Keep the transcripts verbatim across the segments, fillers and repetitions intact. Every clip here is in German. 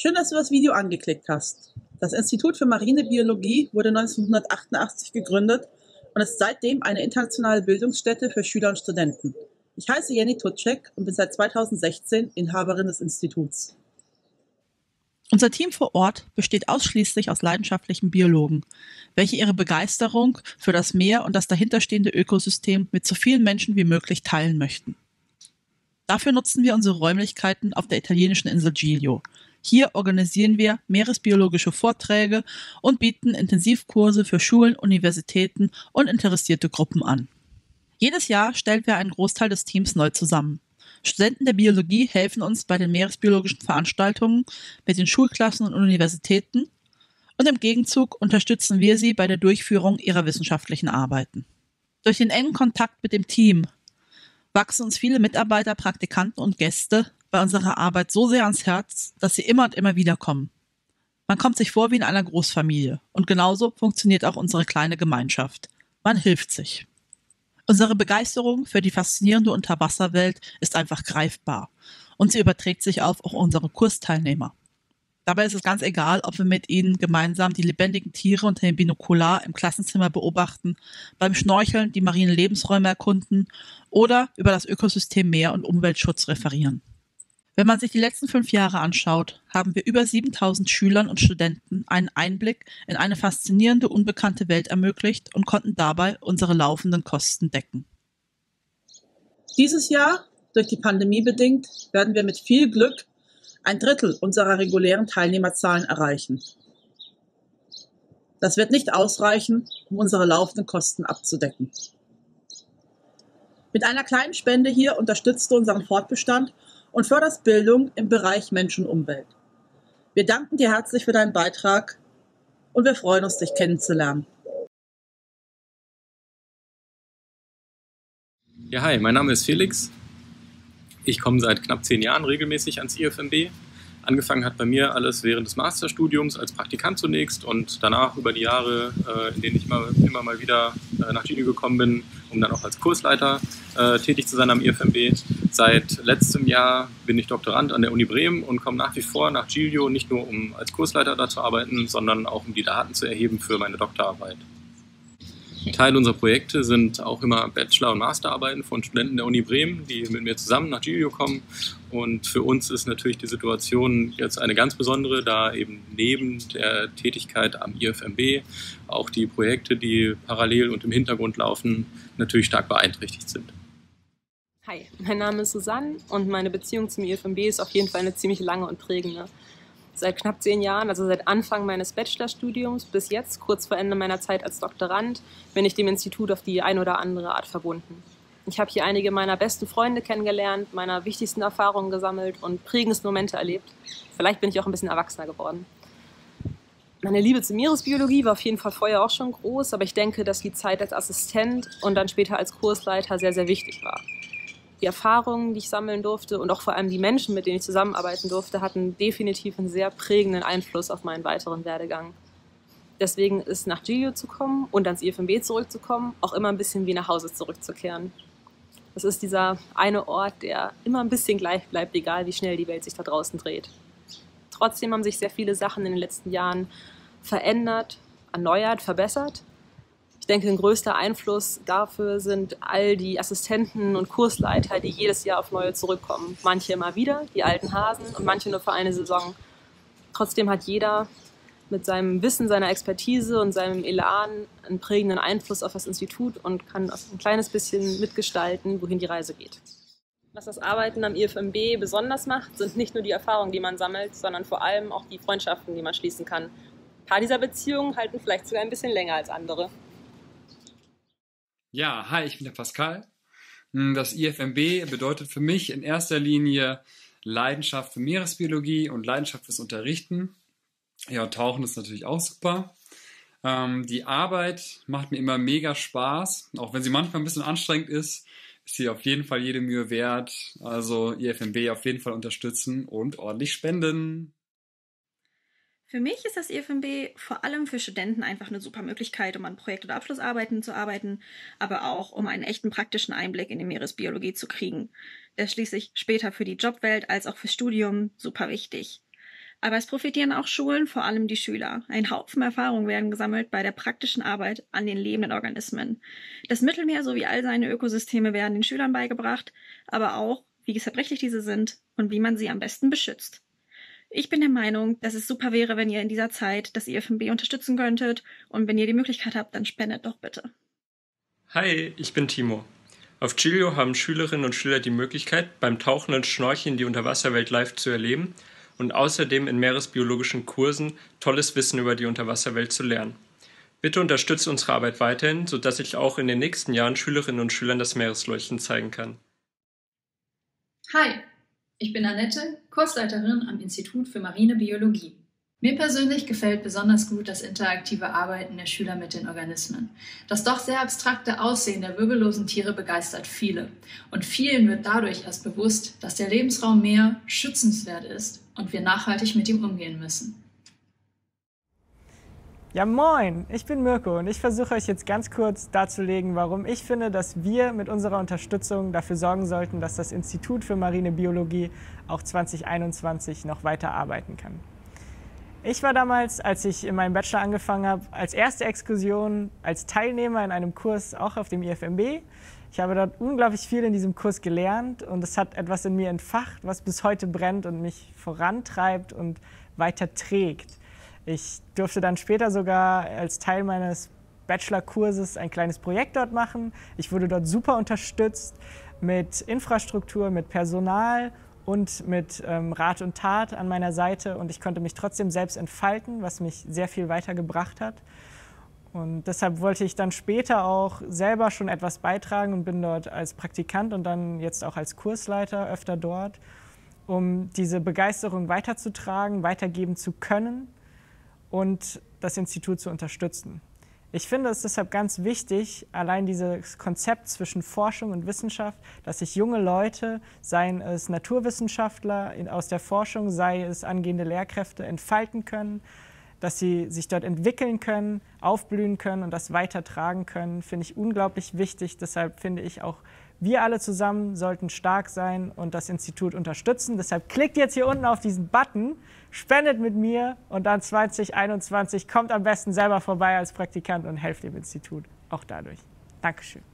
Schön, dass du das Video angeklickt hast. Das Institut für Marinebiologie wurde neunzehnhundertachtundachtzig gegründet und ist seitdem eine internationale Bildungsstätte für Schüler und Studenten. Ich heiße Jenny Tutschek und bin seit zweitausendsechzehn Inhaberin des Instituts. Unser Team vor Ort besteht ausschließlich aus leidenschaftlichen Biologen, welche ihre Begeisterung für das Meer und das dahinterstehende Ökosystem mit so vielen Menschen wie möglich teilen möchten. Dafür nutzen wir unsere Räumlichkeiten auf der italienischen Insel Giglio. Hier organisieren wir meeresbiologische Vorträge und bieten Intensivkurse für Schulen, Universitäten und interessierte Gruppen an. Jedes Jahr stellen wir einen Großteil des Teams neu zusammen. Studenten der Biologie helfen uns bei den meeresbiologischen Veranstaltungen mit den Schulklassen und Universitäten und im Gegenzug unterstützen wir sie bei der Durchführung ihrer wissenschaftlichen Arbeiten. Durch den engen Kontakt mit dem Team wachsen uns viele Mitarbeiter, Praktikanten und Gäste bei unserer Arbeit so sehr ans Herz, dass sie immer und immer wieder kommen. Man kommt sich vor wie in einer Großfamilie und genauso funktioniert auch unsere kleine Gemeinschaft. Man hilft sich. Unsere Begeisterung für die faszinierende Unterwasserwelt ist einfach greifbar und sie überträgt sich auf auch unsere Kursteilnehmer. Dabei ist es ganz egal, ob wir mit ihnen gemeinsam die lebendigen Tiere unter dem Binokular im Klassenzimmer beobachten, beim Schnorcheln die marinen Lebensräume erkunden oder über das Ökosystem Meer und Umweltschutz referieren. Wenn man sich die letzten fünf Jahre anschaut, haben wir über siebentausend Schülern und Studenten einen Einblick in eine faszinierende, unbekannte Welt ermöglicht und konnten dabei unsere laufenden Kosten decken. Dieses Jahr, durch die Pandemie bedingt, werden wir mit viel Glück ein Drittel unserer regulären Teilnehmerzahlen erreichen. Das wird nicht ausreichen, um unsere laufenden Kosten abzudecken. Mit einer kleinen Spende hier unterstützt du unseren Fortbestand und förderst Bildung im Bereich Mensch und Umwelt. Wir danken dir herzlich für deinen Beitrag und wir freuen uns, dich kennenzulernen. Ja, hi, mein Name ist Felix. Ich komme seit knapp zehn Jahren regelmäßig ans I F M B. Angefangen hat bei mir alles während des Masterstudiums als Praktikant zunächst und danach über die Jahre, äh, in denen ich immer, immer mal wieder äh, nach Giglio gekommen bin, um dann auch als Kursleiter äh, tätig zu sein am I F M B. Seit letztem Jahr bin ich Doktorand an der Uni Bremen und komme nach wie vor nach Giglio, nicht nur um als Kursleiter da zu arbeiten, sondern auch um die Daten zu erheben für meine Doktorarbeit. Teil unserer Projekte sind auch immer Bachelor- und Masterarbeiten von Studenten der Uni Bremen, die mit mir zusammen nach Giglio kommen. Und für uns ist natürlich die Situation jetzt eine ganz besondere, da eben neben der Tätigkeit am I F M B auch die Projekte, die parallel und im Hintergrund laufen, natürlich stark beeinträchtigt sind. Hi, mein Name ist Susanne und meine Beziehung zum I F M B ist auf jeden Fall eine ziemlich lange und prägende. Seit knapp zehn Jahren, also seit Anfang meines Bachelorstudiums bis jetzt, kurz vor Ende meiner Zeit als Doktorand, bin ich dem Institut auf die eine oder andere Art verbunden. Ich habe hier einige meiner besten Freunde kennengelernt, meiner wichtigsten Erfahrungen gesammelt und prägendste Momente erlebt. Vielleicht bin ich auch ein bisschen erwachsener geworden. Meine Liebe zur Meeresbiologie war auf jeden Fall vorher auch schon groß, aber ich denke, dass die Zeit als Assistent und dann später als Kursleiter sehr, sehr wichtig war. Die Erfahrungen, die ich sammeln durfte und auch vor allem die Menschen, mit denen ich zusammenarbeiten durfte, hatten definitiv einen sehr prägenden Einfluss auf meinen weiteren Werdegang. Deswegen ist nach Giglio zu kommen und ans I F M B zurückzukommen auch immer ein bisschen wie nach Hause zurückzukehren. Das ist dieser eine Ort, der immer ein bisschen gleich bleibt, egal wie schnell die Welt sich da draußen dreht. Trotzdem haben sich sehr viele Sachen in den letzten Jahren verändert, erneuert, verbessert. Ich denke, ein größter Einfluss dafür sind all die Assistenten und Kursleiter, die jedes Jahr auf neue zurückkommen. Manche immer wieder, die alten Hasen, und manche nur für eine Saison. Trotzdem hat jeder mit seinem Wissen, seiner Expertise und seinem Elan einen prägenden Einfluss auf das Institut und kann ein kleines bisschen mitgestalten, wohin die Reise geht. Was das Arbeiten am I F M B besonders macht, sind nicht nur die Erfahrungen, die man sammelt, sondern vor allem auch die Freundschaften, die man schließen kann. Ein paar dieser Beziehungen halten vielleicht sogar ein bisschen länger als andere. Ja, hi, ich bin der Pascal. Das I F M B bedeutet für mich in erster Linie Leidenschaft für Meeresbiologie und Leidenschaft fürs Unterrichten. Ja, Tauchen ist natürlich auch super. Ähm, die Arbeit macht mir immer mega Spaß. Auch wenn sie manchmal ein bisschen anstrengend ist, ist sie auf jeden Fall jede Mühe wert. Also I F M B auf jeden Fall unterstützen und ordentlich spenden. Für mich ist das I F M B vor allem für Studenten einfach eine super Möglichkeit, um an Projekt- oder Abschlussarbeiten zu arbeiten, aber auch um einen echten praktischen Einblick in die Meeresbiologie zu kriegen. Der ist schließlich später für die Jobwelt als auch fürs Studium super wichtig. Aber es profitieren auch Schulen, vor allem die Schüler. Ein Haufen Erfahrungen werden gesammelt bei der praktischen Arbeit an den lebenden Organismen. Das Mittelmeer sowie all seine Ökosysteme werden den Schülern beigebracht, aber auch, wie zerbrechlich diese sind und wie man sie am besten beschützt. Ich bin der Meinung, dass es super wäre, wenn ihr in dieser Zeit das I F M B unterstützen könntet, und wenn ihr die Möglichkeit habt, dann spendet doch bitte. Hi, ich bin Timo. Auf Giglio haben Schülerinnen und Schüler die Möglichkeit, beim Tauchen und Schnorcheln die Unterwasserwelt live zu erleben und außerdem in meeresbiologischen Kursen tolles Wissen über die Unterwasserwelt zu lernen. Bitte unterstützt unsere Arbeit weiterhin, sodass ich auch in den nächsten Jahren Schülerinnen und Schülern das Meeresleuchten zeigen kann. Hi, ich bin Annette, Kursleiterin am Institut für Marine Biologie. Mir persönlich gefällt besonders gut das interaktive Arbeiten der Schüler mit den Organismen. Das doch sehr abstrakte Aussehen der wirbellosen Tiere begeistert viele. Und vielen wird dadurch erst bewusst, dass der Lebensraum Meer schützenswert ist und wir nachhaltig mit ihm umgehen müssen. Ja moin, ich bin Mirko und ich versuche euch jetzt ganz kurz darzulegen, warum ich finde, dass wir mit unserer Unterstützung dafür sorgen sollten, dass das Institut für Marine Biologie auch zwanzig einundzwanzig noch weiter arbeiten kann. Ich war damals, als ich in meinem Bachelor angefangen habe, als erste Exkursion als Teilnehmer in einem Kurs auch auf dem I F M B. Ich habe dort unglaublich viel in diesem Kurs gelernt und es hat etwas in mir entfacht, was bis heute brennt und mich vorantreibt und weiter trägt. Ich durfte dann später sogar als Teil meines Bachelor-Kurses ein kleines Projekt dort machen. Ich wurde dort super unterstützt mit Infrastruktur, mit Personal und mit ähm, Rat und Tat an meiner Seite, und ich konnte mich trotzdem selbst entfalten, was mich sehr viel weitergebracht hat. Und deshalb wollte ich dann später auch selber schon etwas beitragen und bin dort als Praktikant und dann jetzt auch als Kursleiter öfter dort, um diese Begeisterung weiterzutragen, weitergeben zu können und das Institut zu unterstützen. Ich finde es deshalb ganz wichtig, allein dieses Konzept zwischen Forschung und Wissenschaft, dass sich junge Leute, seien es Naturwissenschaftler aus der Forschung, sei es angehende Lehrkräfte, entfalten können, dass sie sich dort entwickeln können, aufblühen können und das weitertragen können, finde ich unglaublich wichtig. Deshalb finde ich auch, wir alle zusammen sollten stark sein und das Institut unterstützen. Deshalb klickt jetzt hier unten auf diesen Button, spendet mit mir und dann zwanzig einundzwanzig kommt am besten selber vorbei als Praktikant und helft dem Institut auch dadurch. Dankeschön.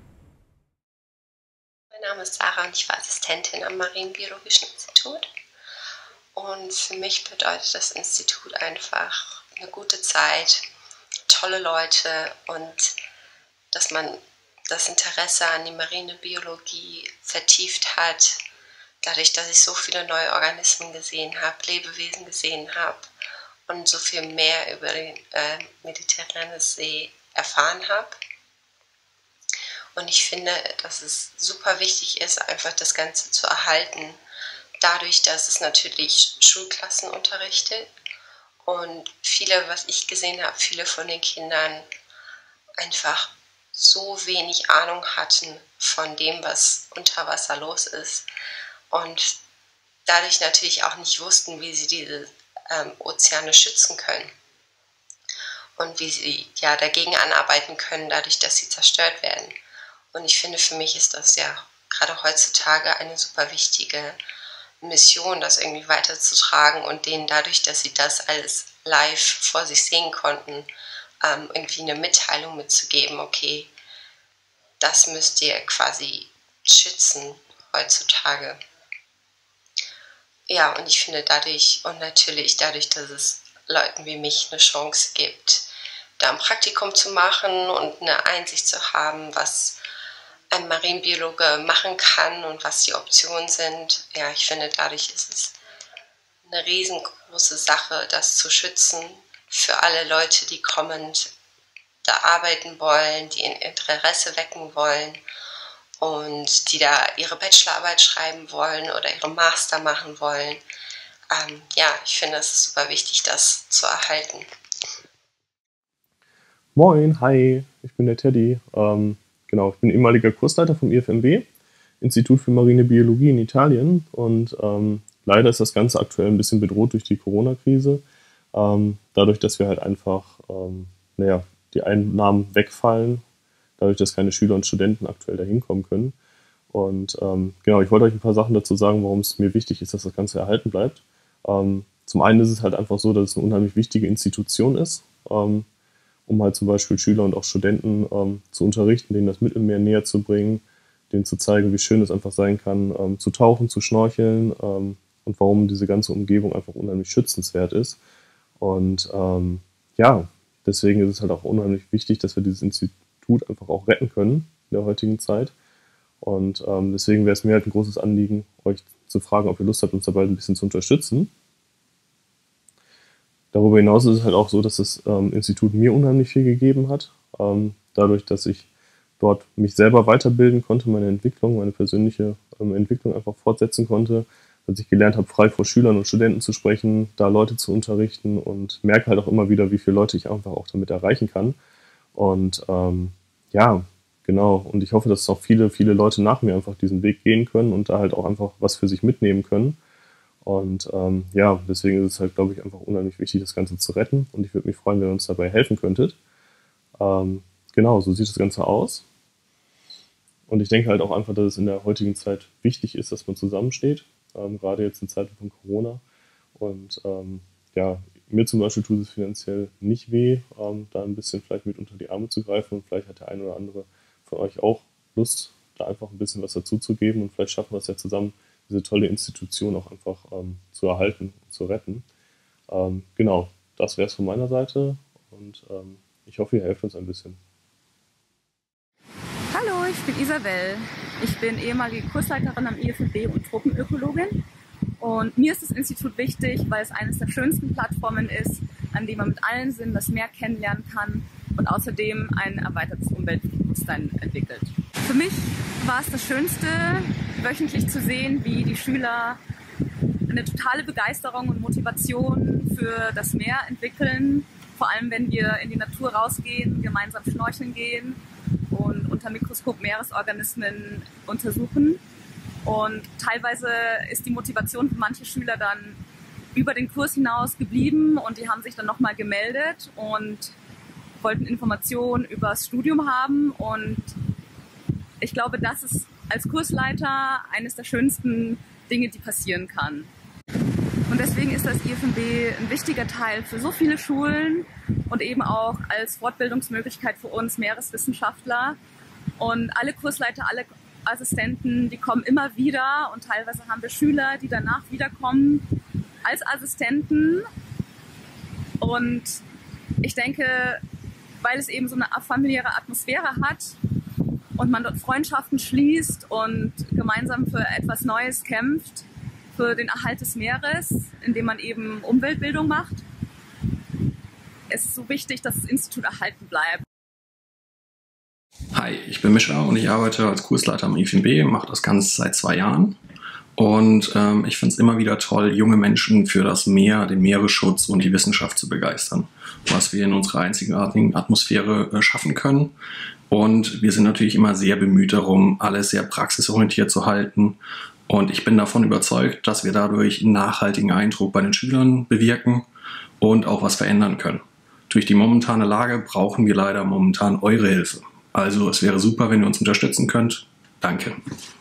Mein Name ist Sarah und ich war Assistentin am Marienbiologischen Institut. Und für mich bedeutet das Institut einfach eine gute Zeit, tolle Leute und dass man das Interesse an die Marinebiologie vertieft hat, dadurch, dass ich so viele neue Organismen gesehen habe, Lebewesen gesehen habe und so viel mehr über den äh, Mediterranen See erfahren habe. Und ich finde, dass es super wichtig ist, einfach das Ganze zu erhalten, dadurch, dass es natürlich Schulklassen unterrichtet und viele, was ich gesehen habe, viele von den Kindern einfach so wenig Ahnung hatten von dem, was unter Wasser los ist und dadurch natürlich auch nicht wussten, wie sie diese ähm, Ozeane schützen können und wie sie ja dagegen anarbeiten können, dadurch, dass sie zerstört werden. Und ich finde, für mich ist das ja gerade heutzutage eine super wichtige Mission, das irgendwie weiterzutragen und denen dadurch, dass sie das alles live vor sich sehen konnten, ähm, irgendwie eine Mitteilung mitzugeben, okay, das müsst ihr quasi schützen heutzutage. Ja, und ich finde dadurch, und natürlich dadurch, dass es Leuten wie mich eine Chance gibt, da ein Praktikum zu machen und eine Einsicht zu haben, was ein Marienbiologe machen kann und was die Optionen sind. Ja, ich finde, dadurch ist es eine riesengroße Sache, das zu schützen für alle Leute, die kommend da arbeiten wollen, die ein Interesse wecken wollen und die da ihre Bachelorarbeit schreiben wollen oder ihre Master machen wollen. Ähm, ja, ich finde, es ist super wichtig, das zu erhalten. Moin, hi, ich bin der Teddy. Ähm Genau, ich bin ehemaliger Kursleiter vom I F M B, Institut für Marine Biologie in Italien, und ähm, leider ist das Ganze aktuell ein bisschen bedroht durch die Corona-Krise, ähm, dadurch, dass wir halt einfach, ähm, naja, die Einnahmen wegfallen, dadurch, dass keine Schüler und Studenten aktuell da hinkommen können. Und ähm, genau, ich wollte euch ein paar Sachen dazu sagen, warum es mir wichtig ist, dass das Ganze erhalten bleibt. Ähm, zum einen ist es halt einfach so, dass es eine unheimlich wichtige Institution ist, ähm, um halt zum Beispiel Schüler und auch Studenten ähm, zu unterrichten, denen das Mittelmeer näher zu bringen, denen zu zeigen, wie schön es einfach sein kann, ähm, zu tauchen, zu schnorcheln ähm, und warum diese ganze Umgebung einfach unheimlich schützenswert ist. Und ähm, ja, deswegen ist es halt auch unheimlich wichtig, dass wir dieses Institut einfach auch retten können in der heutigen Zeit. Und ähm, deswegen wäre es mir halt ein großes Anliegen, euch zu fragen, ob ihr Lust habt, uns dabei ein bisschen zu unterstützen. Darüber hinaus ist es halt auch so, dass das ähm, Institut mir unheimlich viel gegeben hat. Ähm, dadurch, dass ich dort mich selber weiterbilden konnte, meine Entwicklung, meine persönliche ähm, Entwicklung einfach fortsetzen konnte, dass ich gelernt habe, frei vor Schülern und Studenten zu sprechen, da Leute zu unterrichten und merke halt auch immer wieder, wie viele Leute ich einfach auch damit erreichen kann. Und ähm, ja, genau. Und ich hoffe, dass auch viele, viele Leute nach mir einfach diesen Weg gehen können und da halt auch einfach was für sich mitnehmen können. Und ähm, ja, deswegen ist es halt, glaube ich, einfach unheimlich wichtig, das Ganze zu retten. Und ich würde mich freuen, wenn ihr uns dabei helfen könntet. Ähm, genau, so sieht das Ganze aus. Und ich denke halt auch einfach, dass es in der heutigen Zeit wichtig ist, dass man zusammensteht. Ähm, gerade jetzt in Zeiten von Corona. Und ähm, ja, mir zum Beispiel tut es finanziell nicht weh, ähm, da ein bisschen vielleicht mit unter die Arme zu greifen. Und vielleicht hat der eine oder andere von euch auch Lust, da einfach ein bisschen was dazu zu geben. Und vielleicht schaffen wir es ja zusammen, diese tolle Institution auch einfach ähm, zu erhalten und zu retten. Ähm, genau, das wäre es von meiner Seite und ähm, ich hoffe, ihr helft uns ein bisschen. Hallo, ich bin Isabel. Ich bin ehemalige Kursleiterin am I F M B und Tropenökologin. Und mir ist das Institut wichtig, weil es eines der schönsten Plattformen ist, an dem man mit allen Sinnen das Meer kennenlernen kann und außerdem ein erweitertes Umweltbewusstsein entwickelt. Für mich war es das Schönste, wöchentlich zu sehen, wie die Schüler eine totale Begeisterung und Motivation für das Meer entwickeln. Vor allem, wenn wir in die Natur rausgehen, gemeinsam schnorcheln gehen und unter Mikroskop Meeresorganismen untersuchen. Und teilweise ist die Motivation für manche Schüler dann über den Kurs hinaus geblieben und die haben sich dann nochmal gemeldet und wollten Informationen über das Studium haben. Und ich glaube, das ist als Kursleiter eines der schönsten Dinge, die passieren kann. Und deswegen ist das I F M B ein wichtiger Teil für so viele Schulen und eben auch als Fortbildungsmöglichkeit für uns Meereswissenschaftler. Und alle Kursleiter, alle Assistenten, die kommen immer wieder und teilweise haben wir Schüler, die danach wiederkommen als Assistenten. Und ich denke, weil es eben so eine familiäre Atmosphäre hat und man dort Freundschaften schließt und gemeinsam für etwas Neues kämpft, für den Erhalt des Meeres, indem man eben Umweltbildung macht, ist es so wichtig, dass das Institut erhalten bleibt. Hi, ich bin Mischa und ich arbeite als Kursleiter am I F M B, mache das Ganze seit zwei Jahren. Und ähm, ich finde es immer wieder toll, junge Menschen für das Meer, den Meeresschutz und die Wissenschaft zu begeistern, was wir in unserer einzigartigen Atmosphäre äh, schaffen können. Und wir sind natürlich immer sehr bemüht darum, alles sehr praxisorientiert zu halten. Und ich bin davon überzeugt, dass wir dadurch einen nachhaltigen Eindruck bei den Schülern bewirken und auch was verändern können. Durch die momentane Lage brauchen wir leider momentan eure Hilfe. Also es wäre super, wenn ihr uns unterstützen könnt. Danke.